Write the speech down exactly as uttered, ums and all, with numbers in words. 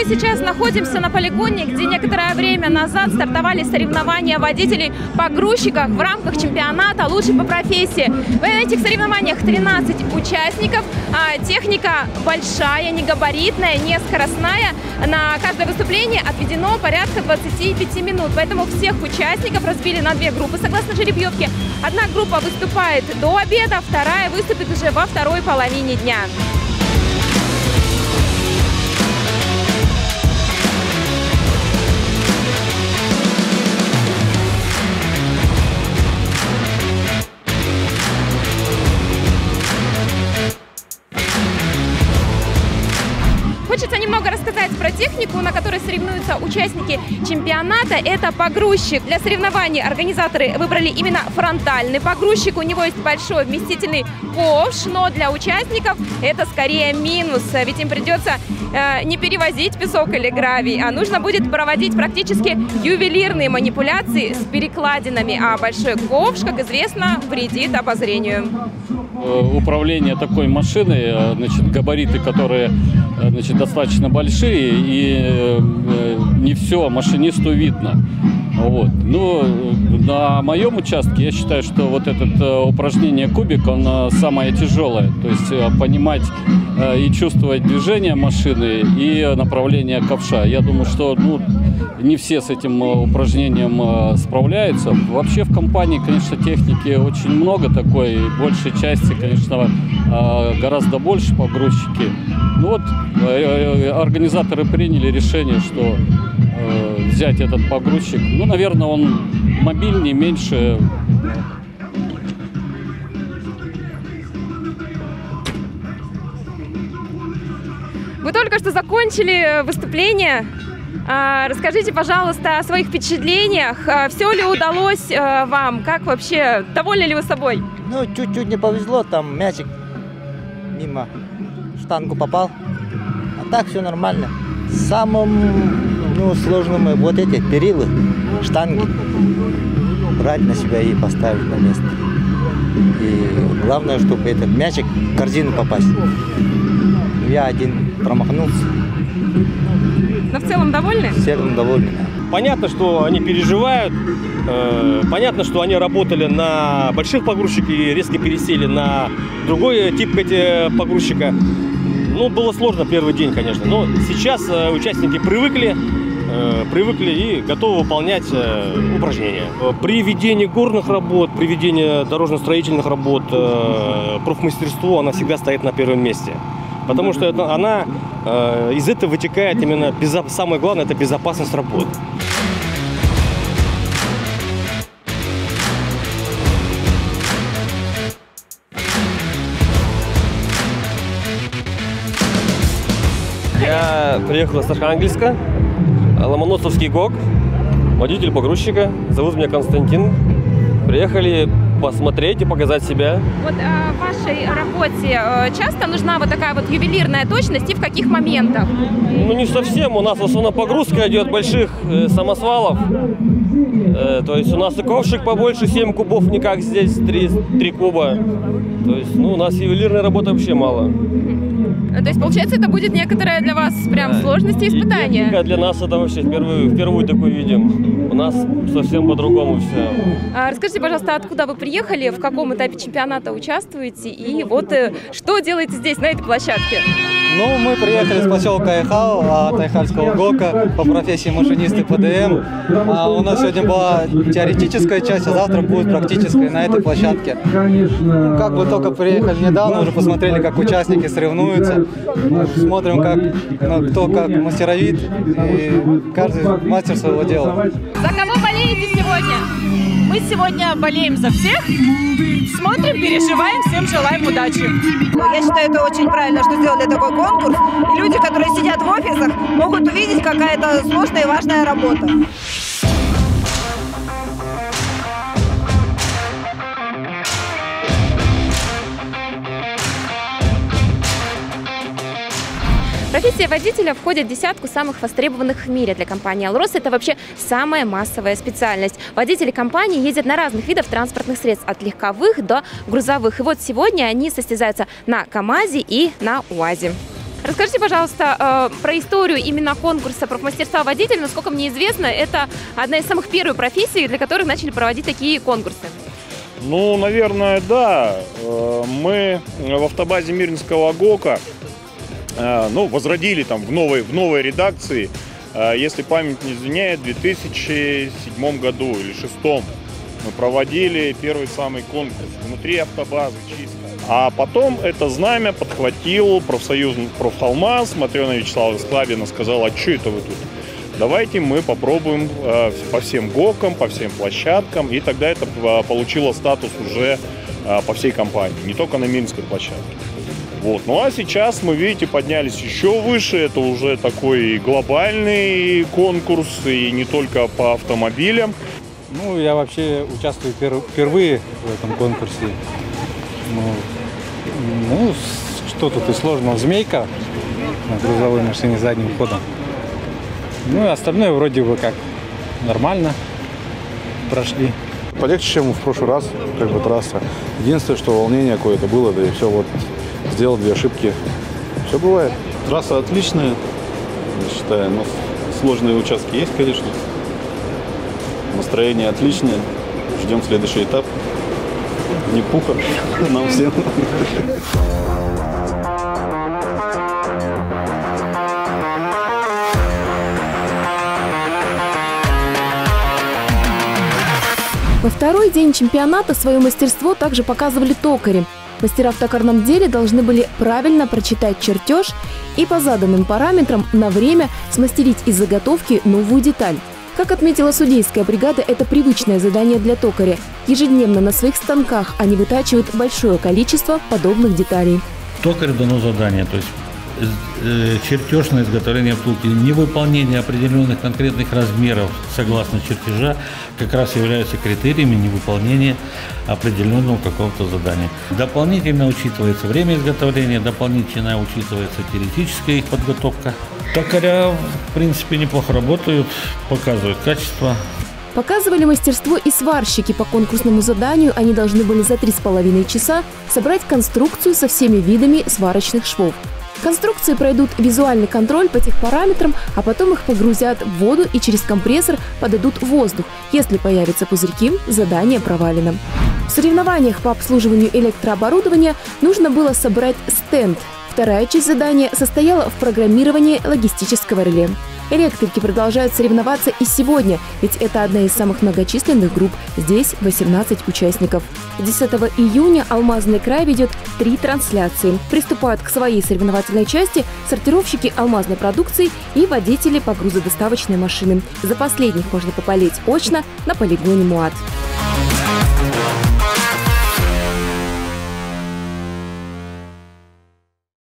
сейчас находимся на полигоне, где некоторое время назад стартовали соревнования водителей погрузчиков в рамках чемпионата «Лучший по профессии». В этих соревнованиях тринадцать участников. Техника большая, не габаритная, не скоростная. На каждое выступление отведено порядка двадцати пяти минут. Поэтому всех участников разбили на две группы согласно жеребьевке. Одна группа выступает до обеда, вторая выступит уже во второй половине дня. Хочется немного рассказать про технику, на которой соревнуются участники чемпионата. Это погрузчик. Для соревнований организаторы выбрали именно фронтальный погрузчик. У него есть большой вместительный ковш, но для участников это скорее минус. Ведь им придется э, не перевозить песок или гравий, а нужно будет проводить практически ювелирные манипуляции с перекладинами. А большой ковш, как известно, вредит обозрению. Управление такой машиной, значит, габариты, которые, значит, достаточно большие, и не все машинисту видно. Вот. Но на моем участке я считаю, что вот это упражнение кубик, оно самое тяжелое. То есть понимать и чувствовать движение машины и направление ковша. Я думаю, что ну, не все с этим упражнением справляются. Вообще в компании, конечно, техники очень много такой. Большей части, конечно, гораздо больше погрузчики. Ну вот организаторы приняли решение, что взять этот погрузчик. Ну, наверное, он мобильнее, меньше. Вы только что закончили выступление. Расскажите, пожалуйста, о своих впечатлениях. Все ли удалось вам? Как вообще? Довольны ли вы собой? Ну, чуть-чуть не повезло. Там мячик мимо штангу попал. А так все нормально. Самым ну, сложным вот эти перилы, штанги. Брать на себя и поставить на место. И главное, чтобы этот мячик в корзину попасть. Я один промахнулся. Но в целом довольны? В целом довольны. Понятно, что они переживают. Понятно, что они работали на больших погрузчиках и резко пересели на другой тип погрузчика. Ну, было сложно первый день, конечно. Но сейчас участники привыкли, привыкли и готовы выполнять упражнения. При ведении горных работ, при ведении дорожно-строительных работ, профмастерство, она всегда стоит на первом месте. Потому что это, она, э, из этого вытекает именно, безо... самое главное, это безопасность работы. Я приехал из Архангельска, Ломоносовский ГОК, водитель погрузчика, зовут меня Константин. Приехали посмотреть и показать себя. Вот а, в вашей работе часто нужна вот такая вот ювелирная точность и в каких моментах? Ну, не совсем. У нас в основном погрузка идет больших э, самосвалов. Э, то есть у нас и ковшик побольше, семь кубов, не как здесь, три куба. То есть ну, у нас ювелирной работы вообще мало. То есть, получается, это будет некоторая для вас прям да. сложность и испытание? И для нас это вообще впервые, впервые такое видим. У нас совсем по-другому все. А, расскажите, пожалуйста, откуда вы приехали, в каком этапе чемпионата участвуете и вот что делаете здесь, на этой площадке? Ну, мы приехали с поселка Айхал, от Айхальского ГОКа по профессии машинисты ПДМ. А у нас сегодня была теоретическая часть, а завтра будет практическая на этой площадке. Как бы только приехали недавно, уже посмотрели, как участники соревнуются. Смотрим, как, ну, кто как мастеровит, и каждый мастер своего дела. За кого болеете сегодня? Мы сегодня болеем за всех, смотрим, переживаем, всем желаем удачи. Я считаю, это очень правильно, что сделали такой конкурс. И люди, которые сидят в офисах, могут увидеть, какая это сложная и важная работа. Профессия водителя входит в десятку самых востребованных в мире. Для компании «Алрос» это вообще самая массовая специальность. Водители компании ездят на разных видах транспортных средств, от легковых до грузовых. И вот сегодня они состязаются на КАМАЗе и на УАЗе. Расскажите, пожалуйста, про историю именно конкурса профмастерства водителя. Насколько мне известно, это одна из самых первых профессий, для которых начали проводить такие конкурсы. Ну, наверное, да. Мы в автобазе Мирнинского ГОКа ну, возродили там в новой, в новой редакции, если память не изменяет, в две тысячи седьмом году или две тысячи шестом мы проводили первый самый конкурс внутри автобазы чисто. А потом это знамя подхватил профсоюзный профалмаз, смотрел на Вячеслава Склабина, сказал: а что это вы тут? Давайте мы попробуем э, по всем ГОКам, по всем площадкам. И тогда это э, получило статус уже э, по всей компании, не только на Мирнинской площадке. Вот. Ну а сейчас мы, видите, поднялись еще выше. Это уже такой глобальный конкурс, и не только по автомобилям. Ну, я вообще участвую пер- впервые в этом конкурсе. Ну, ну, что тут и сложного? Змейка на грузовой машине с задним ходом. Ну и остальное вроде бы как нормально прошли. Полегче, чем в прошлый раз, как бы трасса. Единственное, что волнение какое-то было, да и все, вот сделал две ошибки. Все бывает. Трасса отличная, я считаю, но сложные участки есть, конечно. Настроение отличное, ждем следующий этап. Не пуха нам всем. Во второй день чемпионата свое мастерство также показывали токари. Мастера в токарном деле должны были правильно прочитать чертеж и по заданным параметрам на время смастерить из заготовки новую деталь. Как отметила судейская бригада, это привычное задание для токаря. Ежедневно на своих станках они вытачивают большое количество подобных деталей. Токарю дано задание, то есть чертеж на изготовление втулки, невыполнение определенных конкретных размеров согласно чертежа как раз являются критериями невыполнения определенного какого-то задания. Дополнительно учитывается время изготовления, дополнительно учитывается теоретическая их подготовка. Токаря, в принципе, неплохо работают, показывают качество. Показывали мастерство и сварщики. По конкурсному заданию они должны были за три с половиной часа собрать конструкцию со всеми видами сварочных швов. Конструкции пройдут визуальный контроль по техпараметрам, а потом их погрузят в воду и через компрессор подадут воздух. Если появятся пузырьки, задание провалено. В соревнованиях по обслуживанию электрооборудования нужно было собрать стенд. Вторая часть задания состояла в программировании логистического реле. Электрики продолжают соревноваться и сегодня, ведь это одна из самых многочисленных групп. Здесь восемнадцать участников. десятого июня Алмазный край ведет три трансляции. Приступают к своей соревновательной части сортировщики алмазной продукции и водители погрузодоставочной машины. За последних можно попалить очно на полигоне МУАТ.